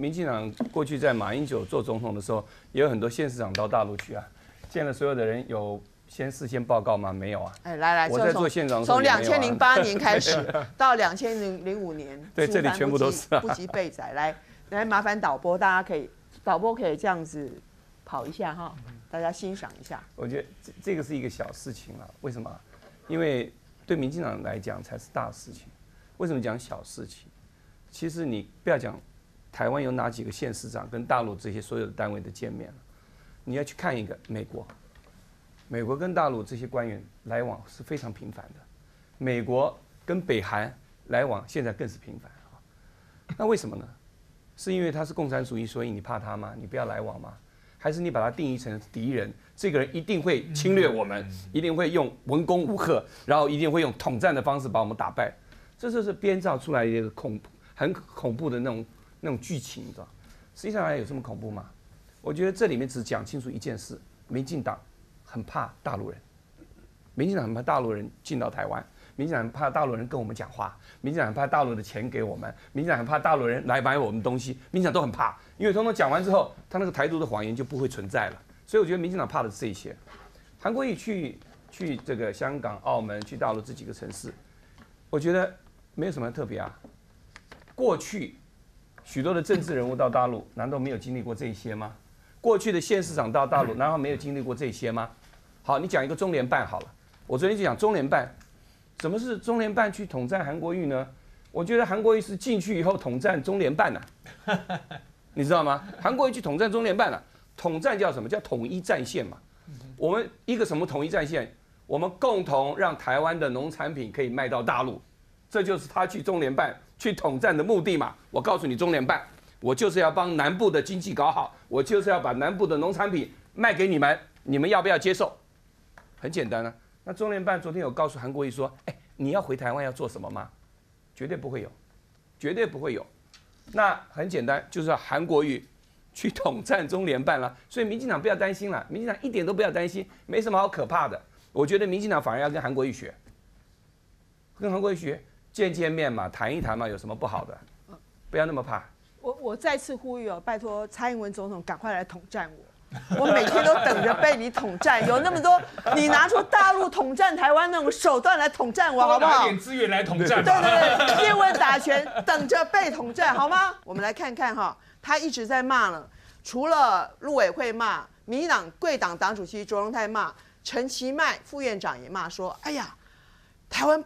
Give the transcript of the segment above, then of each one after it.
民进党过去在马英九做总统的时候，也有很多县市长到大陆去啊，见了所有的人有事先报告吗？没有啊。 哎，来， 我在做县长从2008年开始到2005年， 对，这里全部都是不及备载。来，麻烦导播可以这样子跑一下哈，大家欣赏一下。 我觉得这个是一个小事情啊，为什么？因为对民进党来讲才是大事情。为什么讲小事情？其实你不要讲台湾有哪几个县市长跟大陆这些所有的单位的见面了，你要去看一个美国。美国跟大陆这些官员来往是非常频繁的，美国跟北韩来往现在更是频繁啊。那为什么呢？是因为他是共产主义，所以你怕他吗？你不要来往吗？还是你把他定义成敌人？这个人一定会侵略我们，一定会用文攻武吓，然后一定会用统战的方式把我们打败。这就是编造出来的一个很恐怖的那种剧情，你知道？实际上还有这么恐怖吗？我觉得这里面只讲清楚一件事：民进党很怕大陆人，民进党很怕大陆人进到台湾，民进党很怕大陆人跟我们讲话，民进党很怕大陆的钱给我们，民进党很怕大陆人来买我们东西，民进党都很怕，因为统统讲完之后，他那个台独的谎言就不会存在了。所以我觉得民进党怕的是这些。韩国瑜去这个香港、澳门、去大陆这几个城市，我觉得没有什么特别啊。过去许多的政治人物到大陆，难道没有经历过这些吗？过去的县市长到大陆，难道没有经历过这些吗？好，你讲一个中联办好了。我昨天就讲中联办，什么是中联办去统战韩国瑜呢？我觉得韩国瑜是进去以后统战中联办你知道吗？韩国瑜去统战中联办统战叫什么？叫统一战线嘛。我们一个什么统一战线？我们共同让台湾的农产品可以卖到大陆，这就是他去中联办去统战的目的嘛。我告诉你，中联办，我就是要帮南部的经济搞好，我就是要把南部的农产品卖给你们，你们要不要接受？很简单啊。那中联办昨天有告诉韩国瑜说，你要回台湾要做什么吗？绝对不会有，绝对不会有。那很简单，就是要韩国瑜去统战中联办了。所以民进党不要担心了，民进党一点都不要担心，没什么好可怕的。我觉得民进党反而要跟韩国瑜学，跟韩国瑜学，见面嘛，谈一谈嘛，有什么不好的？不要那么怕。 我再次呼吁拜托蔡英文总统赶快来统战我。我每天都等着被你统战，有那么多，你拿出大陆统战台湾那种手段来统战我，好不好？ 拿点资源来统战。 对，叶问打拳，等着被统战，好吗？我们来看看他一直在骂了，除了陆委会骂，民进党贵党党主席卓荣泰骂，陈其迈副院长也骂说，哎呀，台湾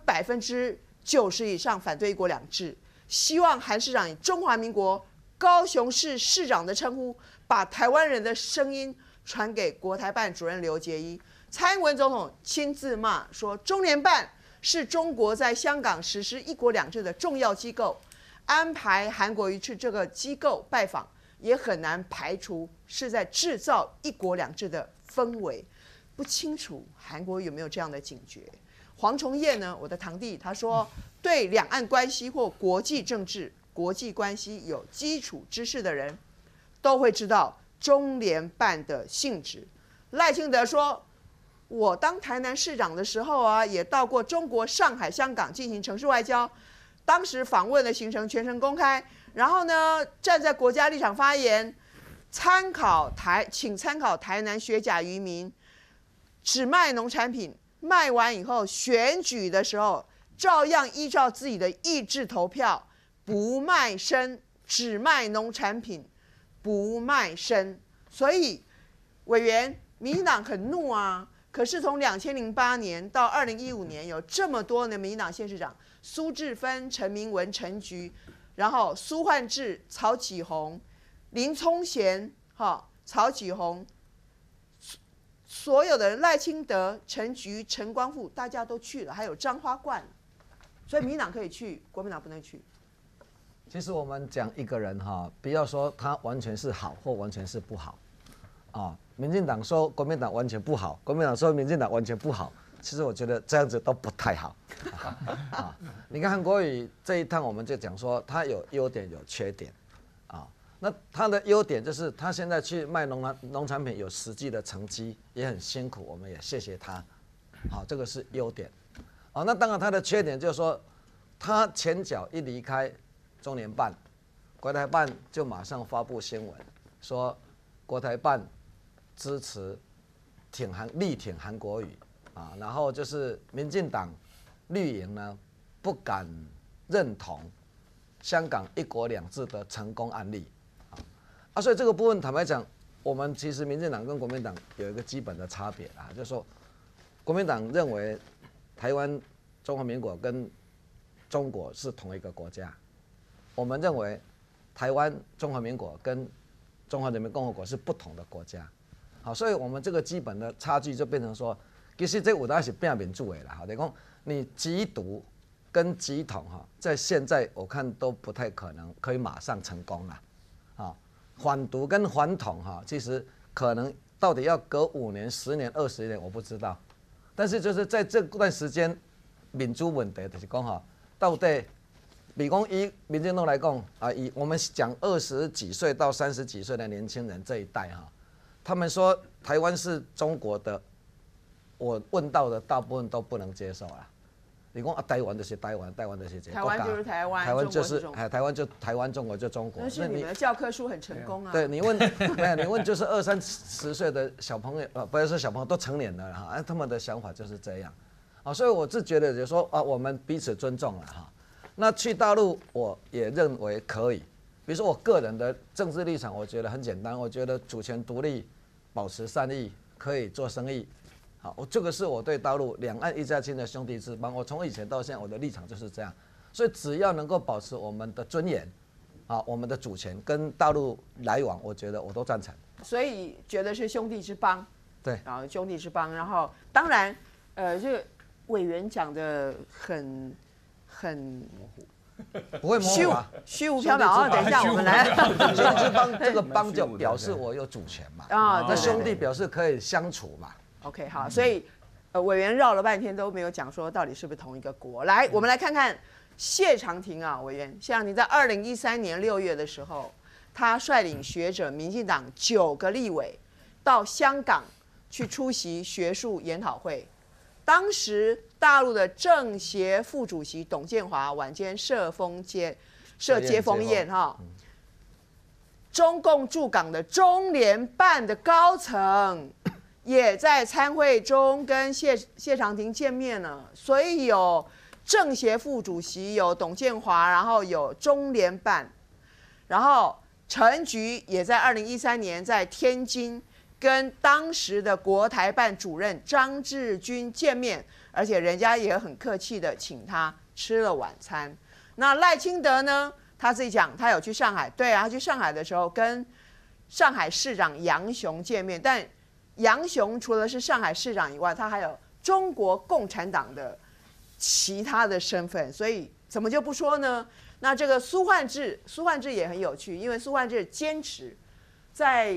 90%以上反对一国两制，希望韩市长以中华民国高雄市市长的称呼，把台湾人的声音传给国台办主任刘捷一。蔡英文总统亲自骂说，中联办是中国在香港实施一国两制的重要机构，安排韩国瑜去这个机构拜访，也很难排除是在制造一国两制的氛围。不清楚韩国瑜有没有这样的警觉。黄崇业呢，我的堂弟，他说，对两岸关系或国际政治、国际关系有基础知识的人，都会知道中联办的性质。赖清德说，我当台南市长的时候也到过中国上海、香港进行城市外交，当时访问的行程全程公开，然后呢，站在国家立场发言，请参考台南学甲渔民，只卖农产品，卖完以后选举的时候，照样依照自己的意志投票，不卖身，只卖农产品，不卖身。所以委员，民进党很怒啊。可是从2008年到2015年，有这么多的民进党县市长，苏治芬、陈明文、陈菊，然后苏焕智、曹启宏、林聪贤、曹启宏，所有的人，赖清德、陈菊、陈光复，大家都去了，还有张花冠，所以民进党可以去，国民党不能去。 其实我们讲一个人不要说他完全是好或完全是不好民进党说国民党完全不好，国民党说民进党完全不好，其实我觉得这样子都不太好你看韩国瑜这一趟，我们就讲说他有优点有缺点那他的优点就是他现在去卖农产品有实际的成绩，也很辛苦，我们也谢谢他这个是优点那当然他的缺点就是说，他前脚一离开中联办， 国台办就马上发布新闻，说国台办支持力挺韩国瑜啊，然后就是民进党绿营呢不敢认同香港一国两制的成功案例啊，所以这个部分坦白讲，我们其实民进党跟国民党有一个基本的差别啊，就是说国民党认为台湾中华民国跟中国是同一个国家，我们认为台湾中华民国跟中华人民共和国是不同的国家，好，所以我们这个基本的差距就变成说，其实这有当是变民主的啦，好，等于讲你极独跟极统哈，在现在我看都不太可能可以马上成功啦，啊，反独跟反统哈，其实可能到底要隔5年、10年、20年，我不知道，但是就是在这段时间，民主问题就是讲哈，到底。比如讲以民进党来讲啊，以我们讲20几岁到30几岁的年轻人这一代哈，他们说台湾是中国的，我问到的大部分都不能接受啦。你讲啊，台湾就是台湾，台湾就是这个国家， 台湾就是台湾， 台湾就是中国台湾就台湾，中国就中国。 那是你们的教科书很成功啊。 对你问，没有你问就是20、30岁的小朋友，不是说小朋友都成年了哈，他们的想法就是这样，啊，所以我是觉得就是说啊，我们彼此尊重了哈。那去大陆，我也认为可以。比如说我个人的政治立场，我觉得很简单，我觉得主权独立，保持善意，可以做生意。好，这个是我对大陆两岸一家亲的兄弟之邦。我从以前到现在，我的立场就是这样。所以只要能够保持我们的尊严，啊，我们的主权跟大陆来往，我觉得我都赞成。 所以觉得是兄弟之邦。 对， 然后兄弟之邦，然后当然，这个委员讲的很模糊， 不会模糊啊， 虚无缥缈啊。等一下，我们来兄弟之邦，这个邦就表示我有主权嘛，啊，那兄弟表示可以相处嘛。 OK， 好，所以委员绕了半天都没有讲说到底是不是同一个国。来，我们来看看谢长廷啊，委员谢长廷在2013年6月的时候，他率领学者民进党9个立委到香港去出席学术研讨会。当时大陆的政协副主席董建华晚间设接风宴哈，中共驻港的中联办的高层也在参会中跟谢长廷见面了，所以有政协副主席，有董建华，然后有中联办，然后陈菊也在2013年在天津跟当时的国台办主任张志军见面，而且人家也很客气的请他吃了晚餐。那赖清德呢，他自己讲他有去上海，对啊，他去上海的时候跟上海市长杨雄见面，但杨雄除了是上海市长以外，他还有中国共产党的其他的身份，所以怎么就不说呢？那这个苏焕智也很有趣，因为苏焕智坚持在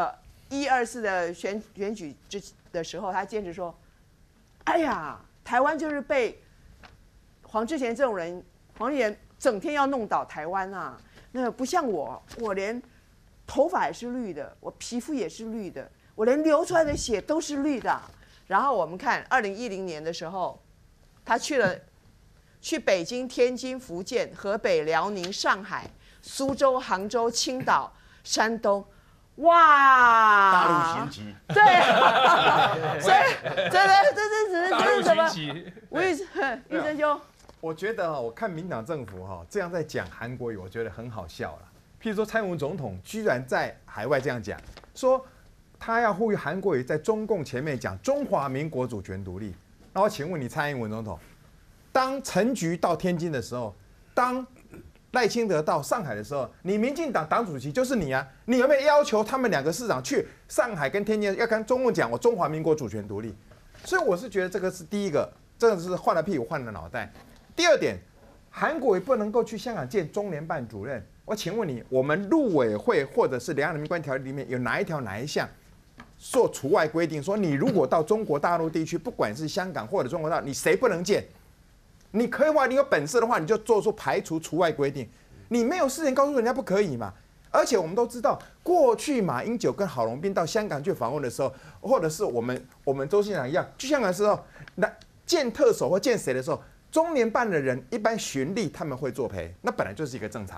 124的选举的时候，他坚持说：“哎呀，台湾就是被黄志贤这种人，黄志贤整天要弄倒台湾啊！那不像我连头发也是绿的，我皮肤也是绿的。”我连流出来的血都是绿的。然后我们看2010年的时候，他去北京、天津、福建、河北、辽宁、上海、苏州、杭州、青岛、山东，哇！ 大陆行棋。 对，所以这是什么？吴医生兄， 我觉得我看民党政府这样在讲韩国语，我觉得很好笑了。譬如说蔡英文总统居然在海外这样讲，说他要呼吁韩国瑜在中共前面讲中华民国主权独立。那我请问你，蔡英文总统，当陈菊到天津的时候，当赖清德到上海的时候，你民进党党主席就是你啊，你有没有要求他们2个市长去上海跟天津要跟中共讲我中华民国主权独立？所以我是觉得这个是第一个，这个是换了屁股换了脑袋。第二点，韩国瑜不能够去香港见中联办主任。我请问你，我们陆委会或者是两岸人民关系条例里面有哪一项做除外规定，说你如果到中国大陆地区，不管是香港或者中国大陆，你谁不能见？你可以的话，你有本事的话，你就做出排除除外规定。你没有事情告诉人家不可以嘛？而且我们都知道，过去马英九跟郝龙斌到香港去访问的时候，或者是我们周县长一样去香港的时候，那见特首或见谁的时候，中联办的人一般循例他们会作陪，那本来就是一个正常。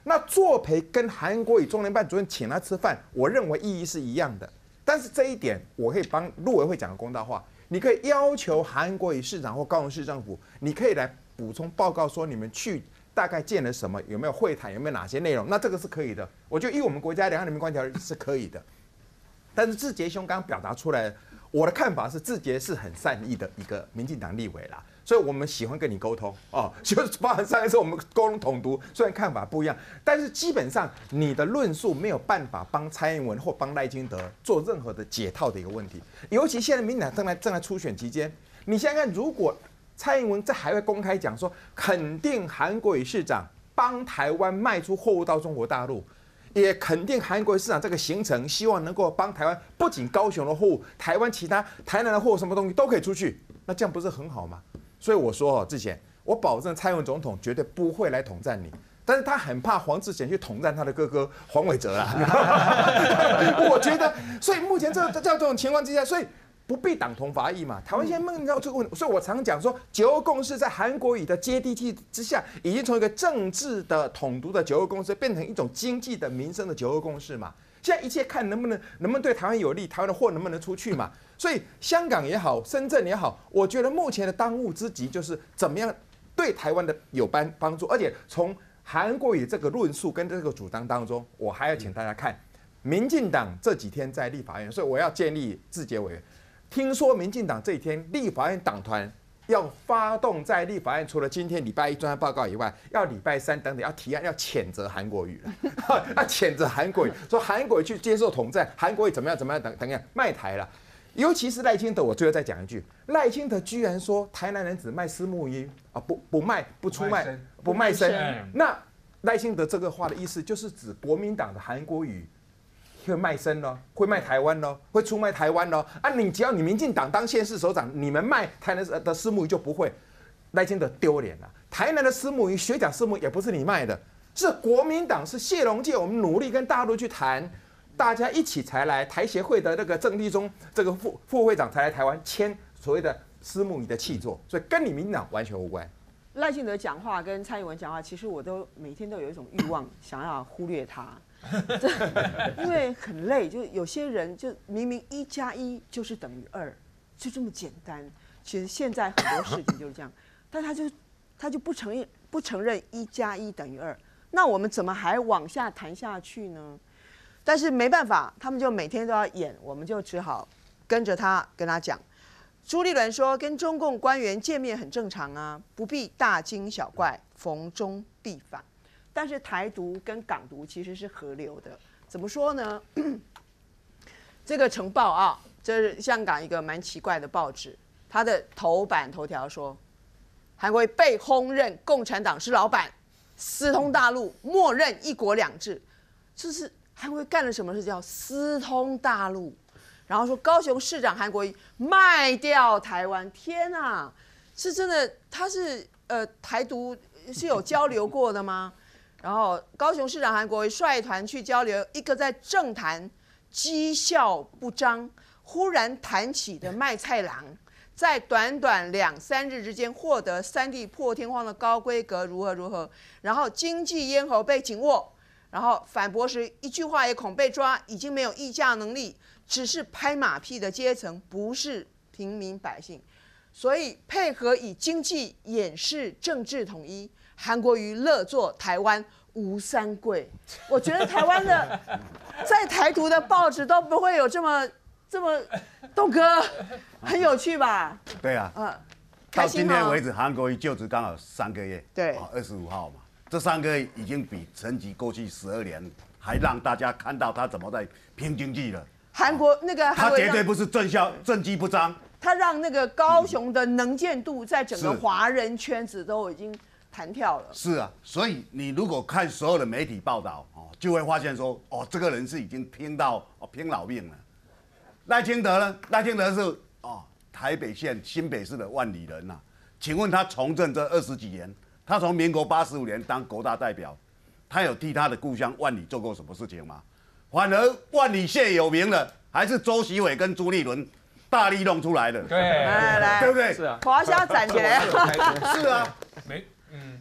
那作陪跟韩国瑜中联办主任请他吃饭，我认为意义是一样的。但是这一点，我可以帮陆委会讲个公道话，你可以要求韩国瑜市长或高雄市政府，你可以来补充报告说你们去大概见了什么，有没有会谈，有没有哪些内容，那这个是可以的。我觉得依我们国家两岸人民关系条例是可以的。但是志杰兄刚刚表达出来，我的看法是志杰是很善意的一个民进党立委啦，所以我们喜欢跟你沟通哦，就是包含上一次我们沟通统独，虽然看法不一样，但是基本上你的论述没有办法帮蔡英文或帮赖清德做任何的解套的一个问题，尤其现在民进党正在初选期间，你想想看，如果蔡英文在海外公开讲说肯定韩国瑜市长帮台湾卖出货物到中国大陆。也肯定韩国市场这个行程，希望能够帮台湾，不仅高雄的货物，台湾其他台南的货什么东西都可以出去，那这样不是很好吗？所以我说之前我保证蔡英文总统绝对不会来统战你，但是他很怕黄志贤去统战他的哥哥黄伟哲啦。我觉得，所以目前这种情况之下，所以。不必党同伐异嘛，台湾现在梦到这个问题，所以我常讲说，九二共识在韩国瑜的接地气之下，已经从一个政治的统独的九二共识，变成一种经济的民生的九二共识嘛。现在一切看能不能对台湾有利，台湾的货能不能出去嘛。所以香港也好，深圳也好，我觉得目前的当务之急就是怎么样对台湾的有帮助，而且从韩国瑜这个论述跟这个主张当中，我还要请大家看，民进党这几天在立法院，所以我要建议志杰委员。听说民进党这一天立法院党团要发动在立法院，除了今天礼拜一专案报告以外，要礼拜三等等要提案，要谴责韩国瑜了，要谴责韩国瑜，说韩国瑜去接受统战，韩国瑜怎么样等样卖台了。尤其是赖清德，我最后再讲一句，赖清德居然说台南人只卖私募衣啊，不卖不出卖不卖身。那赖清德这个话的意思就是指国民党的韩国瑜。会卖身咯，会卖台湾咯，会出卖台湾咯。啊，你只要你民进党当县市首长，你们卖台南的私募鱼就不会，赖清德丢脸了。台南的私募鱼、学甲私募也不是你卖的，是国民党，是谢龙介，我们努力跟大陆去谈，大家一起才来。台协会的那个郑立忠这个副会长才来台湾签所谓的私募鱼的契作，所以跟你民进党完全无关。 赖清德讲话跟蔡英文讲话，其实我都每天都有一种欲望，想要忽略他。因为很累，就有些人就明明1+1就是等于2，就这么简单。其实现在很多事情就是这样，但他就不承认1+1等于2，那我们怎么还往下谈下去呢？但是没办法，他们就每天都要演，我们就只好跟着他跟他讲。朱立伦说，跟中共官员见面很正常啊，不必大惊小怪，逢中必反。但是台独跟港独其实是合流的，怎么说呢？这个晨报啊，这是香港一个蛮奇怪的报纸，它的头版头条说，韩国瑜被轰认共产党是老板，私通大陆，默认1国2制，这是韩国瑜干了什么事叫私通大陆？然后说高雄市长韩国瑜卖掉台湾，天啊，是真的？他是台独是有交流过的吗？然后高雄市长韩国瑜率团去交流，一个在政坛绩效不彰，忽然谈起的卖菜郎，在短短2、3日之间获得3地破天荒的高规格，如何，然后经济咽喉被紧握，然后反驳时一句话也恐被抓，已经没有议价能力，只是拍马屁的阶层，不是平民百姓，所以配合以经济掩饰政治统一。韩国瑜乐做台湾吴三桂，我觉得台湾的在台独的报纸都不会有这么，东哥很有趣吧？ 对啊，到今天为止，韩国瑜就职刚好3个月， 对 ，25号嘛，这3个月已经比陈吉过去12年还让大家看到他怎么在拼经济了。 韩国他绝对不是政绩不彰， 他让那个高雄的能见度在整个华人圈子都已经弹跳了。 是啊，所以你如果看所有的媒体报道就会发现说，这个人是已经拼老命了。赖清德呢？赖清德是台北县新北市的万里人呐。请问他从政这20几年，他从民国85年当国大代表，他有替他的故乡万里做过什么事情吗？反而万里县有名了，还是周习伟跟朱立伦大力弄出来的。 对， 来， 对不对？ 是啊， 华虾攒起来。 是啊，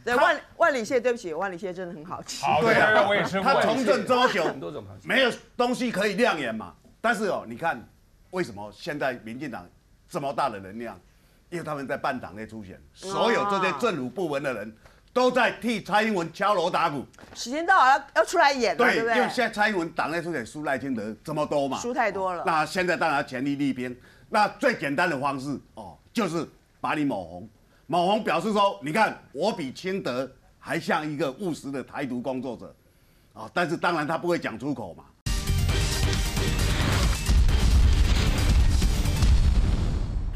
对，万里蟹，对不起，万里蟹真的很好吃。 好对啊， 我也吃过。 他从政这么久， 很多种螃蟹。 没有东西可以亮眼嘛。但是你看为什么现在民进党这么大的能量？因为他们在办党内初选，所有这些政府部门的人都在替蔡英文敲锣打鼓。 时间到了，要出来演了，对不对？ 因为现在蔡英文党内初选输赖清德这么多嘛， 输太多了。 那现在当然全力力拼。那最简单的方式就是把你抹红。抹红表示说，你看我比清德还像一个务实的台独工作者，但是当然他不会讲出口嘛。